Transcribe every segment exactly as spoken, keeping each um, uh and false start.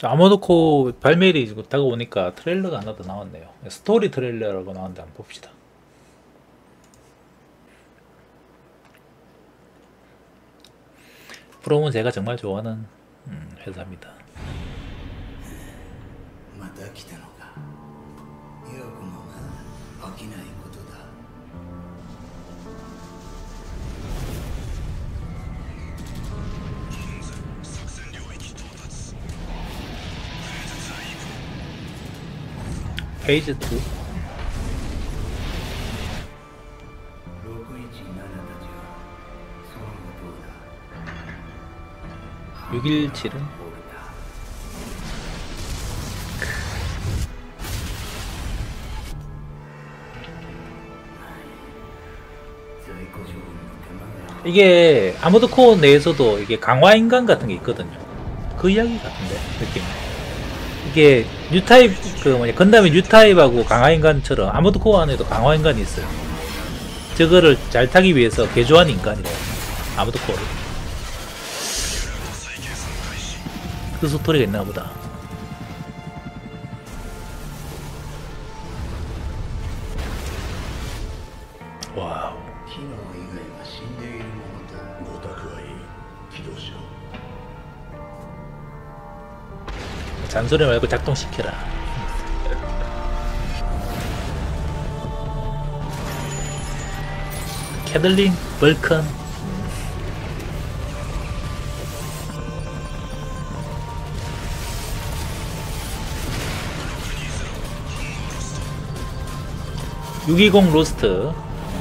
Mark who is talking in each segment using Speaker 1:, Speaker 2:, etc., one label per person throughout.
Speaker 1: 저 아모드코 발매일이 다가오니까 트레일러가 하나 더 나왔네요. 스토리 트레일러라고 나왔는데 한번 봅시다. 프롬은 제가 정말 좋아하는 음, 회사입니다. 페이지 투 육일칠은 이게 아모드코어 내에서도 이게 강화인간 같은 게 있거든요. 그 이야기 같은데 느낌. 이게 뉴타입 그 뭐냐 건담의 뉴타입하고 강화인간처럼 아모드코어 안에도 강화인간이 있어요. 저거를 잘 타기 위해서 개조한 인간이래요. 아모드코어를. 그 스토리가 있나 보다. 와우. 잔소리 말고 작동시켜라. 캐들린 벌컨. 육이공 로스트.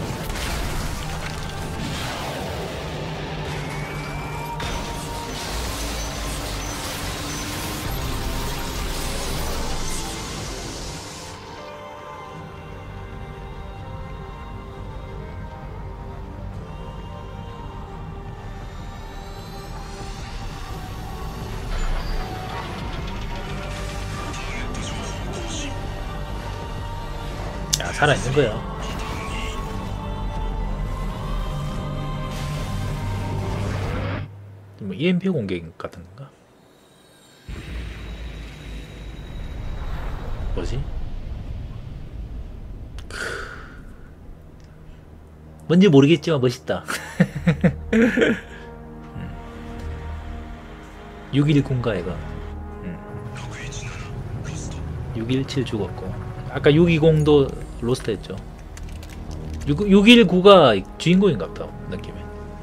Speaker 1: 야, 살아있는 거야. 뭐 이엠피 공격 같은 건가? 뭐지? 뭔지 모르겠지만 멋있다. 육일구인가 이거. 육일칠 죽었고 아까 육이공도 로스트 했죠. 육일구가 주인공인갑다 느낌에.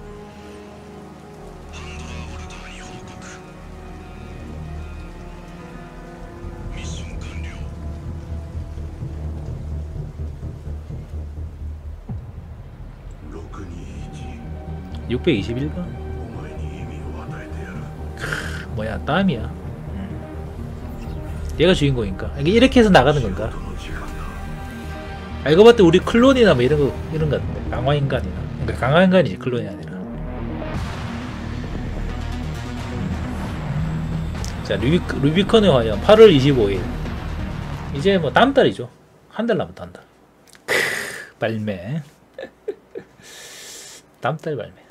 Speaker 1: 육백이십일 번? 크, 뭐야 땀이야. 음. 얘가 주인공인가? 이렇게 해서 나가는 건가? 알고 봤더니 우리 클론이나 뭐 이런 거 이런 거 같은데 강화인간이나 그러니까 강화인간이지 클론이 아니라. 자 루비, 루비컨의 화염 팔월 이십오일 이제 뭐 다음 달이죠. 한 달 남았다 한 달. 크 발매. 다음 달 발매.